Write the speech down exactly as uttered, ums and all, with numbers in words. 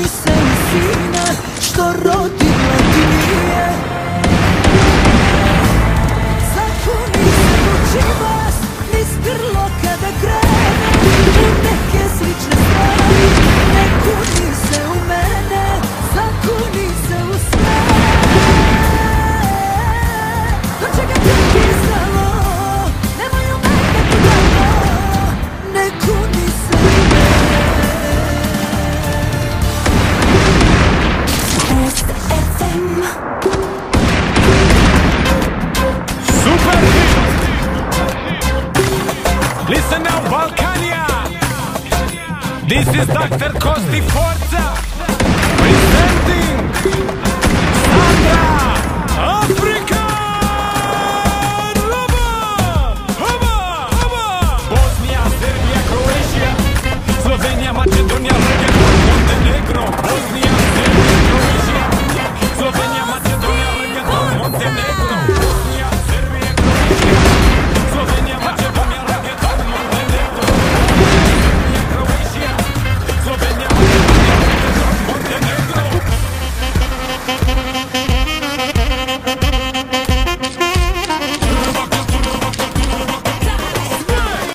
se u sina što rodila ti nije. Zakuni se uči vas niz grlo kada krene u neke slične stvari. Ne kuni se u mene, zakuni se u sve. Do čega ti je stalo, nemoj u mene pogledno. Ne kuni se u mene. Est F M. Super hit! Listen now, Balkania! This is Doctor Kosti Forza!